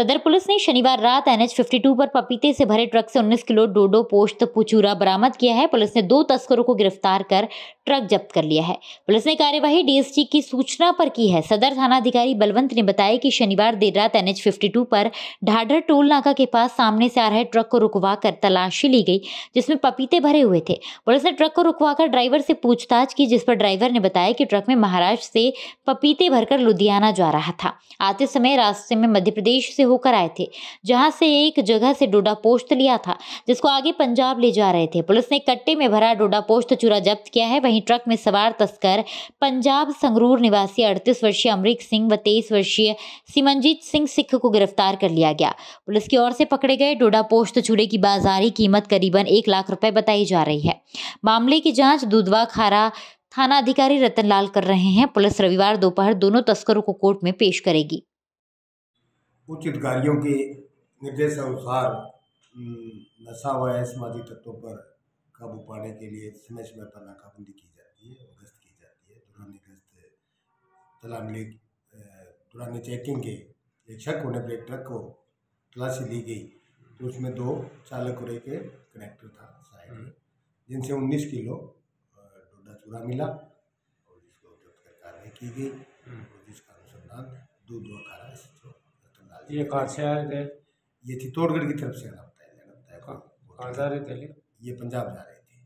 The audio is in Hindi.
सदर पुलिस ने शनिवार रात NH 52 पर पपीते से भरे ट्रक से 19 किलो डोडो पोस्त पुचूरा बरामद किया है। पुलिस ने 2 तस्करों को गिरफ्तार कर ट्रक जब्त कर लिया है। पुलिस ने कार्यवाही DSG की सूचना पर की है। सदर थानाधिकारी बलवंत ने बताया कि शनिवार देर रात NH 52 पर ढाढर टोल नाका के पास सामने से आ रहे ट्रक को रुकवाकर तलाशी ली गई, जिसमें पपीते भरे हुए थे। पुलिस ने ट्रक को रुकवाकर ड्राइवर से पूछताछ की, जिस पर ड्राइवर ने बताया कि ट्रक में महाराष्ट्र से पपीते भरकर लुधियाना जा रहा था। आते समय रास्ते में मध्य प्रदेश से होकर आए थे, जहां से एक जगह से डोडा पोस्त लिया था, जिसको आगे पंजाब ले जा रहे थे। पुलिस ने कट्टे में भरा डोडा पोस्त चूरा जब्त किया है। वहीं ट्रक में सवार तस्कर पंजाब संगरूर निवासी 38 वर्षीय अमरीक सिंह व 23 वर्षीय सिमरनजीत सिंह सिख को गिरफ्तार कर लिया गया। पुलिस की ओर से पकड़े गए डोडा पोस्त चूरे की बाजारी कीमत करीबन 1 लाख रुपए बताई जा रही है। मामले की जांच दुधवा खारा थाना अधिकारी रतनलाल कर रहे हैं। पुलिस रविवार दोपहर दोनों तस्करों को कोर्ट में पेश करेगी। उच्च अधिकारियों के निर्देशानुसार नशा व असमाजी तत्वों पर काबू पाने के लिए समय समय पर नाकाबंदी की जाती है और गश्त की जाती है। दौरान चेकिंग के एक शक होने पर एक ट्रक को तलाशी ली गई, तो उसमें 2 चालक और एक कनेक्टर था साइड में, जिनसे 19 किलो डोडा चूरा मिला और जिसको जब्त कर कार्रवाई की गई और जिसका अनुसंधान दूध व खारा ये कहाँ से आए थे? ये चित्तौड़गढ़ की तरफ से लगता है कहाँ जा रहे थे? ये पंजाब जा रहे थे।